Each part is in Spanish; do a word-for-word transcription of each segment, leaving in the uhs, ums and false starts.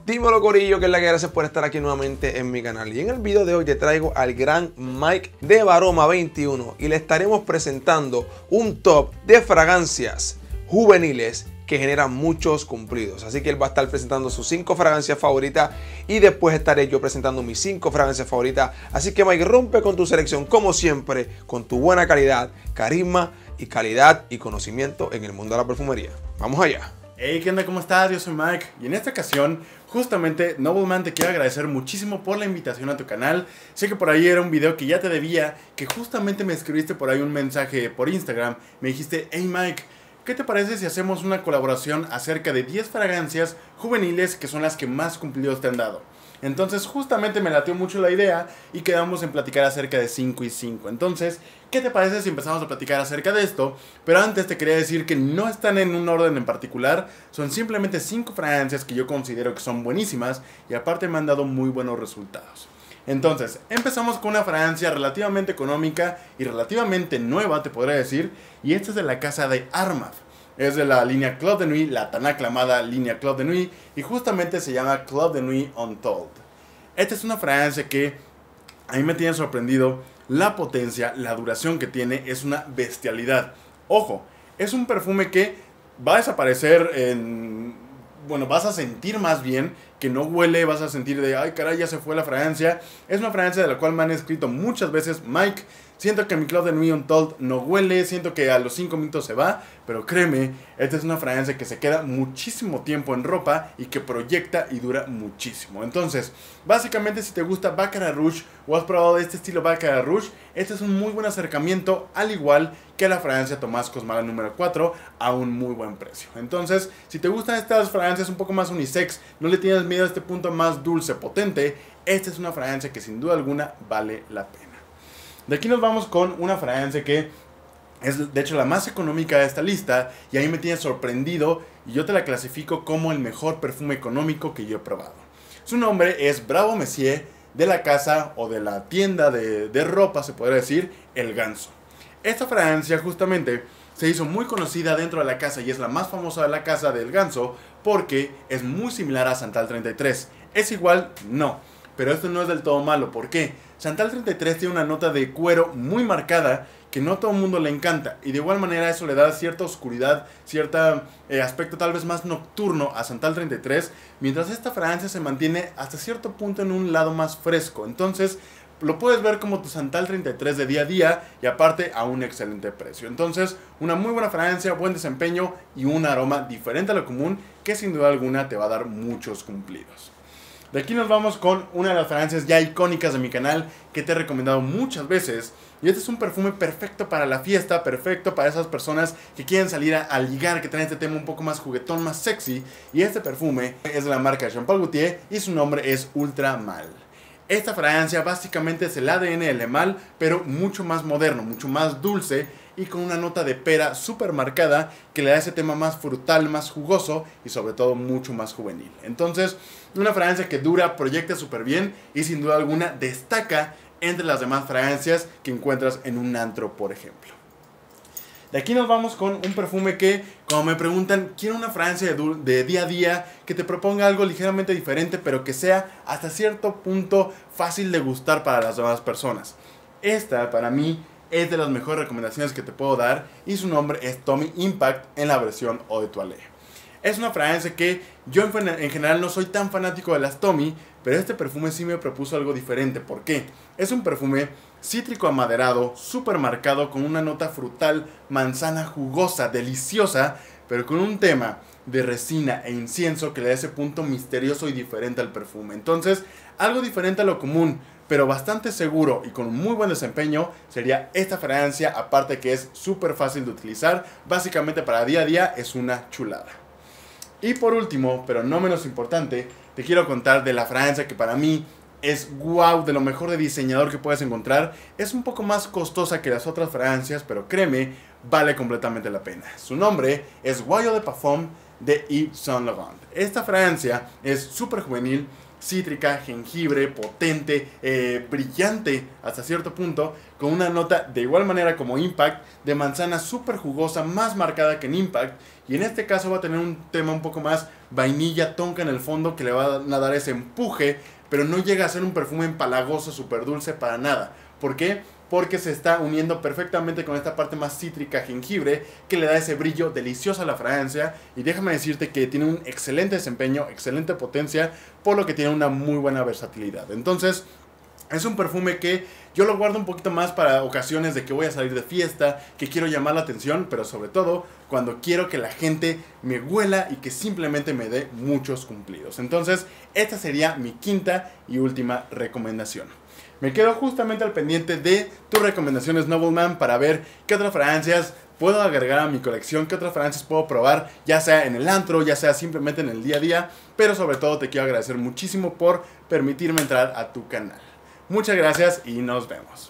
Dímelo corillo, que es la que gracias por estar aquí nuevamente en mi canal. Y en el video de hoy te traigo al gran Mike de Varoma veintiuno y le estaremos presentando un top de fragancias juveniles que generan muchos cumplidos. Así que él va a estar presentando sus cinco fragancias favoritas y después estaré yo presentando mis cinco fragancias favoritas. Así que Mike, rompe con tu selección como siempre, con tu buena calidad, carisma y calidad y conocimiento en el mundo de la perfumería. Vamos allá. Hey, ¿qué onda? ¿Cómo estás? Yo soy Mike y en esta ocasión, justamente, Nobleman, te quiero agradecer muchísimo por la invitación a tu canal. Sé que por ahí era un video que ya te debía, que justamente me escribiste por ahí un mensaje por Instagram. Me dijiste, hey Mike, ¿qué te parece si hacemos una colaboración acerca de diez fragancias juveniles que son las que más cumplidos te han dado? Entonces justamente me latió mucho la idea y quedamos en platicar acerca de cinco y cinco. Entonces, ¿qué te parece si empezamos a platicar acerca de esto? Pero antes te quería decir que no están en un orden en particular. Son simplemente cinco fragancias que yo considero que son buenísimas y aparte me han dado muy buenos resultados. Entonces, empezamos con una fragancia relativamente económica y relativamente nueva, te podría decir. Y esta es de la casa de Armaf. Es de la línea Club de Nuit, la tan aclamada línea Club de Nuit, y justamente se llama Club de Nuit Untold. Esta es una fragancia que a mí me tiene sorprendido. La potencia, la duración que tiene es una bestialidad. Ojo, es un perfume que va a desaparecer en... Bueno, vas a sentir más bien que no huele, vas a sentir de, ay caray, ya se fue la fragancia. Es una fragancia de la cual me han escrito muchas veces, Mike, siento que mi Club de Nuit Untold no huele, siento que a los cinco minutos se va, pero créeme, esta es una fragancia que se queda muchísimo tiempo en ropa y que proyecta y dura muchísimo. Entonces, básicamente si te gusta Baccarat Rouge o has probado de este estilo Baccarat Rouge, este es un muy buen acercamiento, al igual que la fragancia Tomás Cosmala número cuatro, a un muy buen precio. Entonces, si te gustan estas fragancias un poco más unisex, no le tienes miedo a este punto más dulce, potente, esta es una fragancia que sin duda alguna vale la pena. De aquí nos vamos con una fragancia que es de hecho la más económica de esta lista y a mí me tiene sorprendido y yo te la clasifico como el mejor perfume económico que yo he probado. Su nombre es Bravo Messier, de la casa o de la tienda de, de ropa, se podría decir, El Ganso. Esta fragancia justamente se hizo muy conocida dentro de la casa y es la más famosa de la casa del Ganso porque es muy similar a Santal treinta y tres. ¿Es igual? No. Pero esto no es del todo malo. ¿Por qué? Santal treinta y tres tiene una nota de cuero muy marcada que no a todo el mundo le encanta. Y de igual manera eso le da cierta oscuridad, cierto eh, aspecto tal vez más nocturno a Santal treinta y tres. Mientras esta fragancia se mantiene hasta cierto punto en un lado más fresco. Entonces lo puedes ver como tu Santal treinta y tres de día a día y aparte a un excelente precio. Entonces una muy buena fragancia, buen desempeño y un aroma diferente a lo común que sin duda alguna te va a dar muchos cumplidos. De aquí nos vamos con una de las fragancias ya icónicas de mi canal que te he recomendado muchas veces. Y este es un perfume perfecto para la fiesta, perfecto para esas personas que quieren salir a, a ligar, que traen este tema un poco más juguetón, más sexy. Y este perfume es de la marca Jean Paul Gaultier y su nombre es Ultra Mal. Esta fragancia básicamente es el A D N del Le Mal, pero mucho más moderno, mucho más dulce y con una nota de pera súper marcada que le da ese tema más frutal, más jugoso y sobre todo mucho más juvenil. Entonces, una fragancia que dura, proyecta súper bien y sin duda alguna destaca entre las demás fragancias que encuentras en un antro, por ejemplo. De aquí nos vamos con un perfume que, como me preguntan, quiero una fragancia de, de día a día que te proponga algo ligeramente diferente, pero que sea hasta cierto punto fácil de gustar para las demás personas. Esta, para mí, es de las mejores recomendaciones que te puedo dar y su nombre es Tommy Impact en la versión Eau de Toilette. Es una fragancia que yo en, en general no soy tan fanático de las Tommy, pero este perfume sí me propuso algo diferente. ¿Por qué? Es un perfume cítrico amaderado, súper marcado, con una nota frutal, manzana jugosa, deliciosa, pero con un tema de resina e incienso que le da ese punto misterioso y diferente al perfume. Entonces, algo diferente a lo común, pero bastante seguro y con un muy buen desempeño sería esta fragancia, aparte que es súper fácil de utilizar. Básicamente para día a día es una chulada. Y por último, pero no menos importante, te quiero contar de la fragancia que para mí es wow, de lo mejor de diseñador que puedes encontrar. Es un poco más costosa que las otras fragancias, pero créeme, vale completamente la pena. Su nombre es Guayo de Parfum de Yves Saint Laurent. Esta fragancia es súper juvenil, cítrica, jengibre, potente, eh, brillante hasta cierto punto, con una nota de igual manera como Impact, de manzana súper jugosa, más marcada que en Impact, y en este caso va a tener un tema un poco más vainilla, tonka en el fondo, que le va a dar ese empuje, pero no llega a ser un perfume empalagoso, súper dulce para nada. ¿Por qué? Porque se está uniendo perfectamente con esta parte más cítrica, jengibre, que le da ese brillo delicioso a la fragancia. Y déjame decirte que tiene un excelente desempeño, excelente potencia, por lo que tiene una muy buena versatilidad. Entonces, es un perfume que yo lo guardo un poquito más para ocasiones de que voy a salir de fiesta, que quiero llamar la atención, pero sobre todo cuando quiero que la gente me huela y que simplemente me dé muchos cumplidos. Entonces, esta sería mi quinta y última recomendación. Me quedo justamente al pendiente de tus recomendaciones, Nobleman, para ver qué otras fragancias puedo agregar a mi colección, qué otras fragancias puedo probar, ya sea en el antro, ya sea simplemente en el día a día, pero sobre todo te quiero agradecer muchísimo por permitirme entrar a tu canal. Muchas gracias y nos vemos.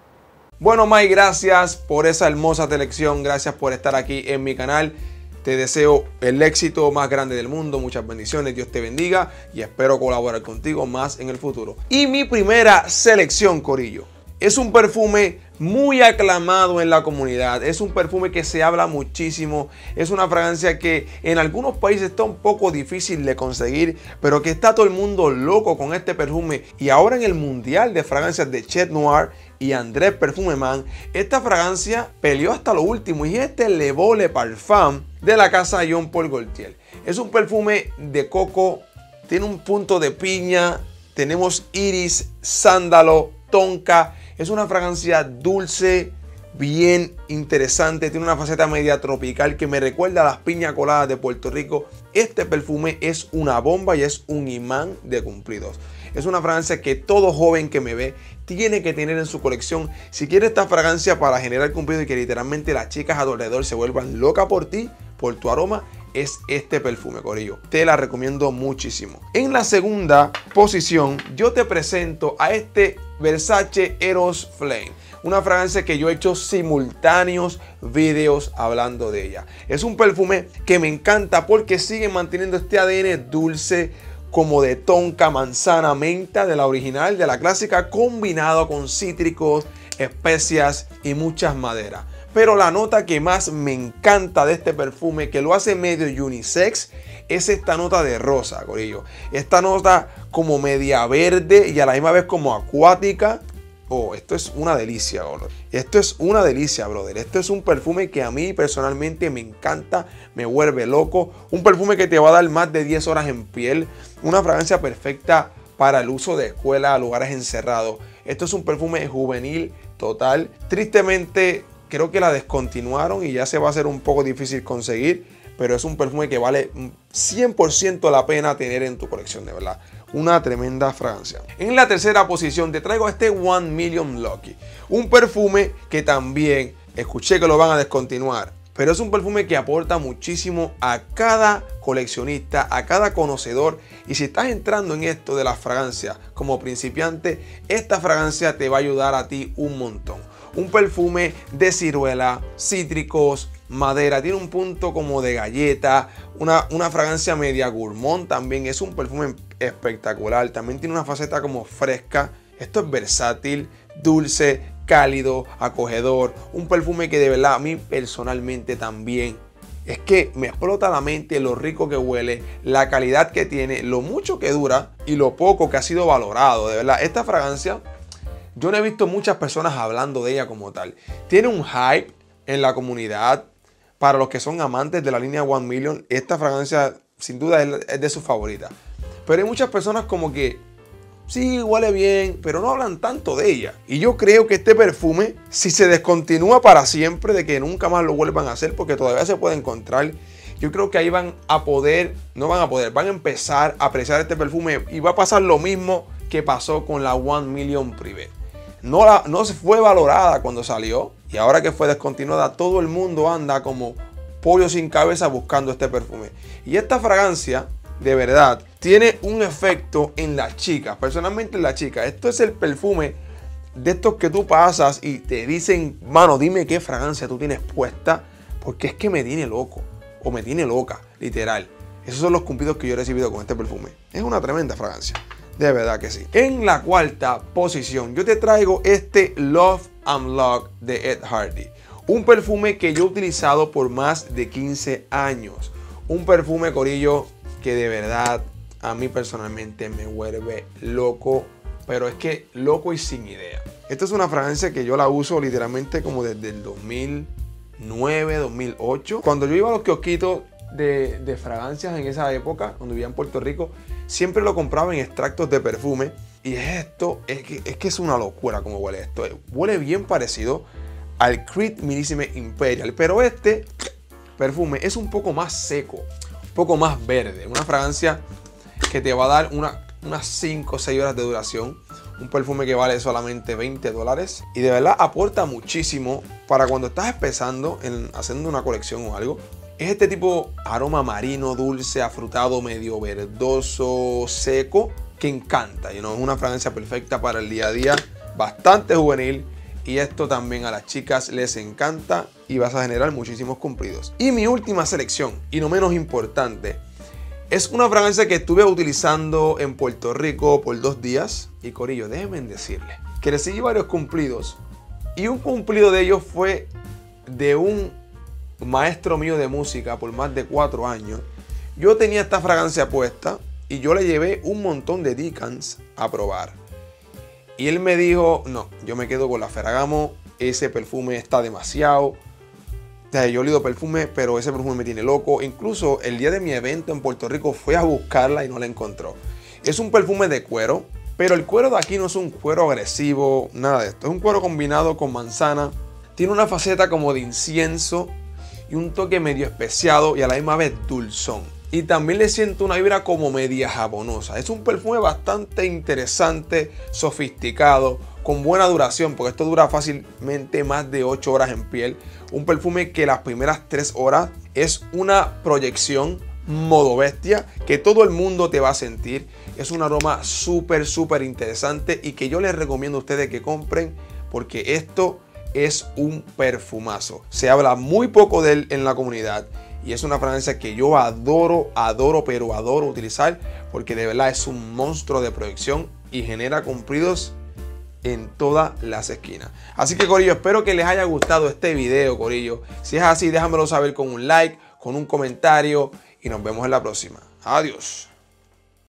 Bueno, Mike, gracias por esa hermosa selección, gracias por estar aquí en mi canal. Te deseo el éxito más grande del mundo, muchas bendiciones, Dios te bendiga y espero colaborar contigo más en el futuro. Y mi primera selección, corillo, es un perfume muy aclamado en la comunidad, es un perfume que se habla muchísimo, es una fragancia que en algunos países está un poco difícil de conseguir, pero que está todo el mundo loco con este perfume. Y ahora en el Mundial de Fragancias de Chet Noir y André Perfume Man, esta fragancia peleó hasta lo último y este Le Beau Le Parfum de la casa Jean Paul Gaultier. Es un perfume de coco, tiene un punto de piña, tenemos iris, sándalo, tonka. Es una fragancia dulce, bien interesante, tiene una faceta media tropical que me recuerda a las piña coladas de Puerto Rico. Este perfume es una bomba y es un imán de cumplidos. Es una fragancia que todo joven que me ve tiene que tener en su colección. Si quiere esta fragancia para generar cumplidos y que literalmente las chicas a tu alrededor se vuelvan locas por ti, por tu aroma, es este perfume, corillo. Te la recomiendo muchísimo. En la segunda posición, yo te presento a este Versace Eros Flame. Una fragancia que yo he hecho simultáneos videos hablando de ella. Es un perfume que me encanta porque sigue manteniendo este A D N dulce, como de tonka, manzana, menta, de la original, de la clásica, combinado con cítricos, especias y muchas maderas. Pero la nota que más me encanta de este perfume, que lo hace medio unisex, es esta nota de rosa, corillo. Esta nota como media verde y a la misma vez como acuática. Oh, esto es una delicia, brother. Esto es una delicia, brother. Esto es un perfume que a mí personalmente me encanta, me vuelve loco. Un perfume que te va a dar más de diez horas en piel. Una fragancia perfecta para el uso de escuela, lugares encerrados. Esto es un perfume juvenil total. Tristemente, creo que la descontinuaron y ya se va a hacer un poco difícil conseguir. Pero es un perfume que vale cien por ciento la pena tener en tu colección, de verdad. Una tremenda fragancia. En la tercera posición te traigo este One Million Lucky. Un perfume que también escuché que lo van a descontinuar. Pero es un perfume que aporta muchísimo a cada coleccionista, a cada conocedor. Y si estás entrando en esto de las fragancias como principiante, esta fragancia te va a ayudar a ti un montón. Un perfume de ciruela, cítricos, madera, tiene un punto como de galleta, una, una fragancia media gourmand también. Es un perfume espectacular, también tiene una faceta como fresca. Esto es versátil, dulce, cálido, acogedor. Un perfume que de verdad a mí personalmente también es que me explota la mente lo rico que huele, la calidad que tiene, lo mucho que dura y lo poco que ha sido valorado. De verdad, esta fragancia yo no he visto muchas personas hablando de ella como tal. Tiene un hype en la comunidad. Para los que son amantes de la línea One Million, esta fragancia sin duda es de sus favoritas. Pero hay muchas personas como que sí, huele bien, pero no hablan tanto de ella. Y yo creo que este perfume, si se descontinúa para siempre, de que nunca más lo vuelvan a hacer, porque todavía se puede encontrar, yo creo que ahí van a poder, no van a poder, van a empezar a apreciar este perfume y va a pasar lo mismo que pasó con la One Million Privé. No, la, no se fue valorada cuando salió y ahora que fue descontinuada todo el mundo anda como pollo sin cabeza buscando este perfume. Y esta fragancia de verdad tiene un efecto en las chicas, personalmente en las chicas. Esto es el perfume de estos que tú pasas y te dicen, mano, dime qué fragancia tú tienes puesta, porque es que me tiene loco o me tiene loca, literal. Esos son los cumplidos que yo he recibido con este perfume. Es una tremenda fragancia. De verdad que sí. En la cuarta posición yo te traigo este Love Unlocked de Ed Hardy. Un perfume que yo he utilizado por más de quince años. Un perfume, corillo, que de verdad a mí personalmente me vuelve loco. Pero es que loco y sin idea. Esta es una fragancia que yo la uso literalmente como desde el dos mil nueve, dos mil ocho. Cuando yo iba a los kiosquitos de, de fragancias en esa época, cuando vivía en Puerto Rico, siempre lo compraba en extractos de perfume. Y esto, es que, es que es una locura como huele esto. Huele bien parecido al Creed Millésime Imperial. Pero este perfume es un poco más seco, un poco más verde. Una fragancia que te va a dar una... unas cinco o seis horas de duración. Un perfume que vale solamente veinte dólares. Y de verdad aporta muchísimo para cuando estás empezando en, haciendo una colección o algo. Es este tipo aroma marino, dulce, afrutado, medio verdoso, seco, que encanta. You know, es una fragancia perfecta para el día a día. Bastante juvenil. Y esto también a las chicas les encanta. Y vas a generar muchísimos cumplidos. Y mi última selección, y no menos importante, es una fragancia que estuve utilizando en Puerto Rico por dos días. Y corillo, déjenme decirles que recibí varios cumplidos. Y un cumplido de ellos fue de un maestro mío de música por más de cuatro años. Yo tenía esta fragancia puesta y yo le llevé un montón de decants a probar. Y él me dijo, no, yo me quedo con la Ferragamo. Ese perfume está demasiado. Yo olido perfume, pero ese perfume me tiene loco. Incluso el día de mi evento en Puerto Rico fui a buscarla y no la encontró. Es un perfume de cuero, pero el cuero de aquí no es un cuero agresivo, nada de esto. Es un cuero combinado con manzana. Tiene una faceta como de incienso y un toque medio especiado y a la misma vez dulzón. Y también le siento una vibra como media japonosa. Es un perfume bastante interesante, sofisticado, con buena duración, porque esto dura fácilmente más de ocho horas en piel. Un perfume que las primeras tres horas es una proyección modo bestia que todo el mundo te va a sentir. Es un aroma súper, súper interesante y que yo les recomiendo a ustedes que compren, porque esto es un perfumazo. Se habla muy poco de él en la comunidad. Y es una fragancia que yo adoro, adoro, pero adoro utilizar, porque de verdad es un monstruo de proyección y genera cumplidos en todas las esquinas. Así que corillo, espero que les haya gustado este video, corillo. Si es así, déjamelo saber con un like, con un comentario y nos vemos en la próxima. Adiós.